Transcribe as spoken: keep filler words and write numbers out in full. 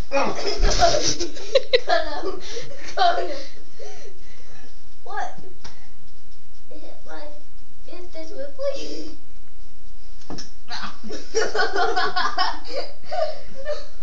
Cut him. Cut him. What? Hit my hit this with please.